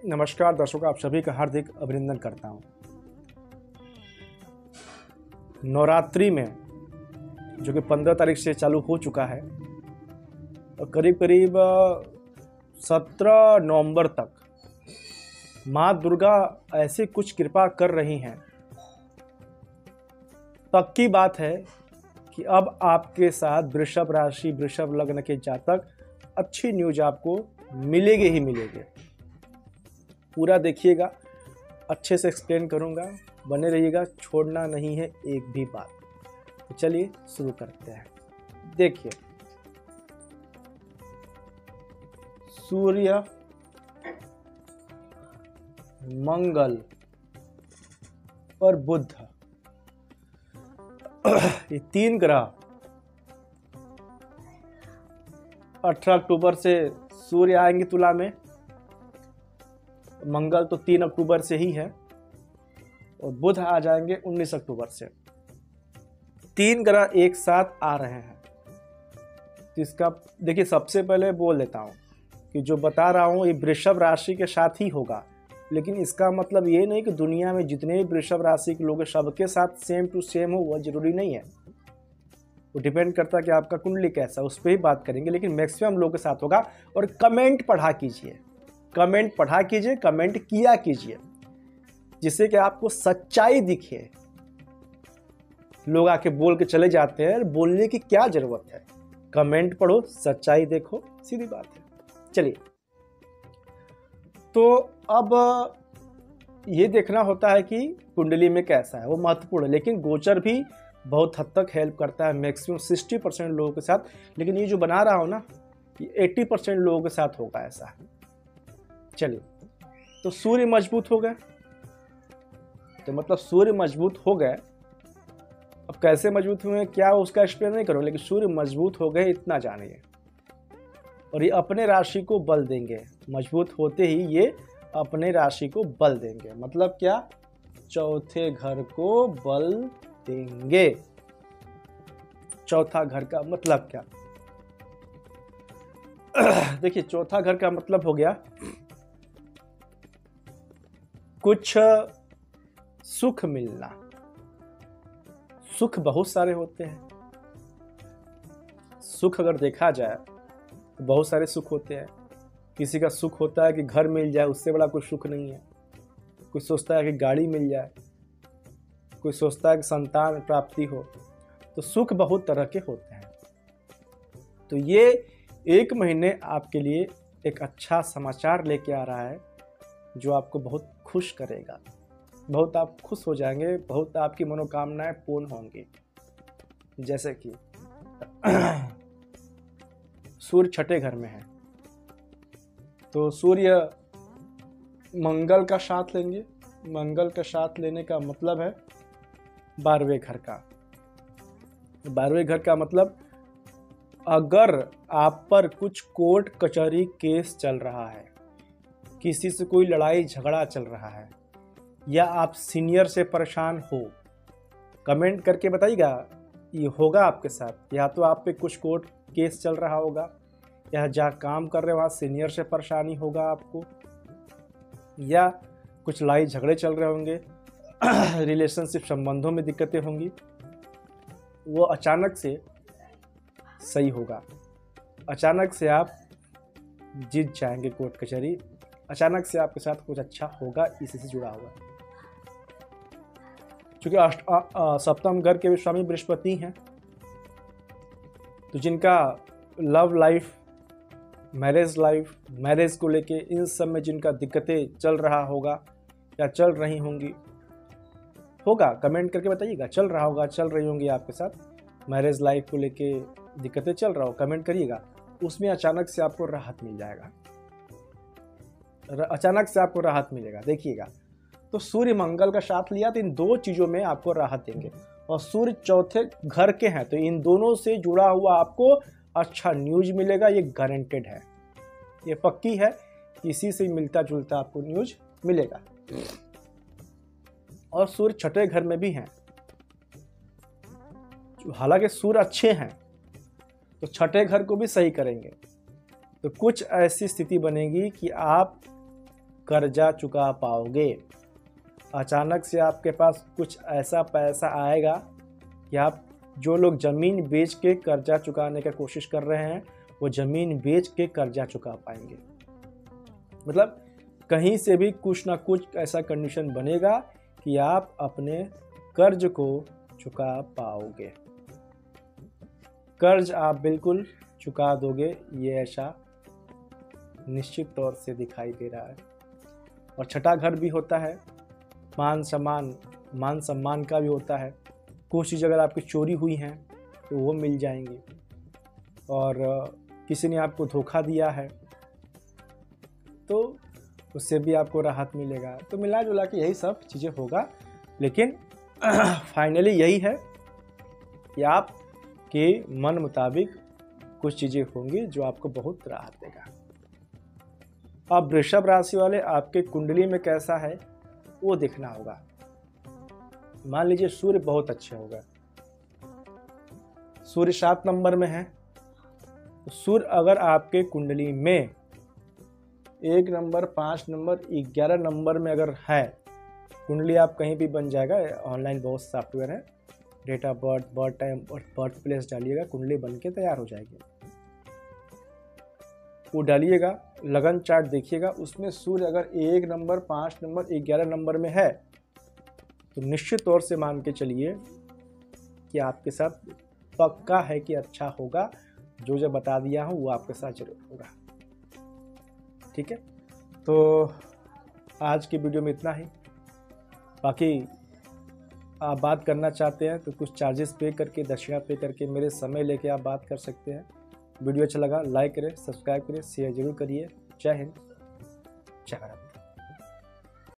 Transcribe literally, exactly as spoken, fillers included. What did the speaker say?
नमस्कार दर्शकों, आप सभी का हार्दिक अभिनंदन करता हूं। नवरात्रि में जो कि पंद्रह तारीख से चालू हो चुका है और करीब करीब सत्रह नवंबर तक माँ दुर्गा ऐसी कुछ कृपा कर रही हैं। पक्की बात है कि अब आपके साथ वृषभ राशि वृषभ लग्न के जातक अच्छी न्यूज आपको मिलेगी ही मिलेगी। पूरा देखिएगा, अच्छे से एक्सप्लेन करूंगा, बने रहिएगा, छोड़ना नहीं है एक भी बात। तो चलिए शुरू करते हैं। देखिए, सूर्य, मंगल और बुध, ये तीन ग्रह अठारह अक्टूबर से सूर्य आएंगे तुला में। मंगल तो तीन अक्टूबर से ही है और बुध आ जाएंगे उन्नीस अक्टूबर से। तीन ग्रह एक साथ आ रहे हैं। तो इसका देखिए, सबसे पहले बोल देता हूं कि जो बता रहा हूं ये वृषभ राशि के साथ ही होगा, लेकिन इसका मतलब ये नहीं कि दुनिया में जितने भी वृषभ राशि के लोग हैं सबके साथ सेम टू सेम हो, वह जरूरी नहीं है। वो डिपेंड करता है कि आपका कुंडली कैसा, उस पर ही बात करेंगे, लेकिन मैक्सिमम लोगों के साथ होगा। और कमेंट पढ़ा कीजिए, कमेंट पढ़ा कीजिए, कमेंट किया कीजिए, जिससे कि आपको सच्चाई दिखे। लोग आके बोल के चले जाते हैं, बोलने की क्या जरूरत है। कमेंट पढ़ो, सच्चाई देखो, सीधी बात है। चलिए, तो अब ये देखना होता है कि कुंडली में कैसा है, वो महत्वपूर्ण है। लेकिन गोचर भी बहुत हद तक हेल्प करता है, मैक्सिमम साठ परसेंट लोगों के साथ। लेकिन ये जो बना रहा हूं ना, ये अस्सी परसेंट लोगों के साथ होगा ऐसा। चलिए, तो सूर्य मजबूत हो गए, तो मतलब सूर्य मजबूत हो गए। अब कैसे मजबूत हुए क्या उसका एक्सप्लेन नहीं करूँ, लेकिन सूर्य मजबूत हो गए इतना जानिए। और ये अपने राशि को बल देंगे। मजबूत होते ही ये अपने राशि को बल देंगे। मतलब क्या? चौथे घर को बल देंगे। चौथा घर का मतलब क्या? देखिए, चौथा घर का मतलब हो गया कुछ सुख मिलना। सुख बहुत सारे होते हैं। सुख अगर देखा जाए तो बहुत सारे सुख होते हैं। किसी का सुख होता है कि घर मिल जाए, उससे बड़ा कोई सुख नहीं है। कोई सोचता है कि गाड़ी मिल जाए, कोई सोचता है कि संतान प्राप्ति हो। तो सुख बहुत तरह के होते हैं। तो ये एक महीने आपके लिए एक अच्छा समाचार लेके आ रहा है जो आपको बहुत खुश करेगा। बहुत आप खुश हो जाएंगे, बहुत आपकी मनोकामनाएं पूर्ण होंगी। जैसे कि सूर्य छठे घर में है, तो सूर्य मंगल का साथ लेंगे। मंगल का साथ लेने का मतलब है बारहवें घर का। बारहवें घर का मतलब अगर आप पर कुछ कोर्ट कचहरी केस चल रहा है, किसी से कोई लड़ाई झगड़ा चल रहा है, या आप सीनियर से परेशान हो, कमेंट करके बताइएगा ये होगा आपके साथ। या तो आप पे कुछ कोर्ट केस चल रहा होगा, या जहाँ काम कर रहे हो वहाँ सीनियर से परेशानी होगा आपको, या कुछ लड़ाई झगड़े चल रहे होंगे, रिलेशनशिप संबंधों में दिक्कतें होंगी, वो अचानक से सही होगा। अचानक से आप जीत जाएंगे कोर्ट कचहरी। अचानक से आपके साथ कुछ अच्छा होगा, इसी से जुड़ा हुआ। क्योंकि अष्ट सप्तम घर के भी स्वामी बृहस्पति हैं, तो जिनका love life, marriage life, marriage को लेके इन सब में जिनका दिक्कतें चल रहा होगा या चल रही होंगी, होगा, कमेंट करके बताइएगा। चल रहा होगा, चल रही होंगी आपके साथ मैरिज लाइफ को लेके दिक्कतें चल रहा हो, कमेंट करिएगा। उसमें अचानक से आपको राहत मिल जाएगा, अचानक से आपको राहत मिलेगा। देखिएगा, तो सूर्य मंगल का साथ लिया तो इन दो चीजों में आपको राहत देंगे। और सूर्य चौथे घर के हैं, तो इन दोनों से जुड़ा हुआ आपको अच्छा न्यूज मिलेगा। ये गारंटेड है, ये पक्की है, इसी से मिलता जुलता आपको न्यूज मिलेगा। और सूर्य छठे घर में भी हैं, हालांकि सूर्य अच्छे हैं तो छठे घर को भी सही करेंगे। तो कुछ ऐसी स्थिति बनेगी कि आप कर्जा चुका पाओगे। अचानक से आपके पास कुछ ऐसा पैसा आएगा कि आप जो लोग ज़मीन बेच के कर्जा चुकाने का कोशिश कर रहे हैं वो ज़मीन बेच के कर्जा चुका पाएंगे। मतलब कहीं से भी कुछ ना कुछ ऐसा कंडीशन बनेगा कि आप अपने कर्ज को चुका पाओगे। कर्ज आप बिल्कुल चुका दोगे, ये ऐसा निश्चित तौर से दिखाई दे रहा है। और छठा घर भी होता है मान सम्मान, मान सम्मान का भी होता है। कुछ चीज़ अगर आपकी चोरी हुई हैं तो वो मिल जाएंगी, और किसी ने आपको धोखा दिया है तो उससे भी आपको राहत मिलेगा। तो मिला जुला के यही सब चीज़ें होगा, लेकिन फाइनली यही है कि आपके मन मुताबिक कुछ चीज़ें होंगी जो आपको बहुत राहत देगा। अब वृषभ राशि वाले, आपके कुंडली में कैसा है वो देखना होगा। मान लीजिए सूर्य बहुत अच्छे हो गए, सूर्य सात नंबर में है, तो सूर्य अगर आपके कुंडली में एक नंबर, पाँच नंबर, ग्यारह नंबर में अगर है, कुंडली आप कहीं भी बन जाएगा, ऑनलाइन बहुत सॉफ्टवेयर है, date of birth, birth time और बर्थ प्लेस डालिएगा, कुंडली बन के तैयार हो जाएगी। वो डालिएगा, लगन चार्ट देखिएगा, उसमें सूर्य अगर एक नंबर, पाँच नंबर, ग्यारह नंबर में है तो निश्चित तौर से मान के चलिए कि आपके साथ पक्का है कि अच्छा होगा। जो जो बता दिया हूँ वो आपके साथ जरूर होगा। ठीक है, तो आज की वीडियो में इतना ही। बाकी आप बात करना चाहते हैं तो कुछ चार्जेस पे करके, दक्षिणा पे करके, मेरे समय लेके आप बात कर सकते हैं। वीडियो अच्छा लगा लाइक करें, सब्सक्राइब करें, शेयर जरूर करिए। जय हिंद, जय भारत।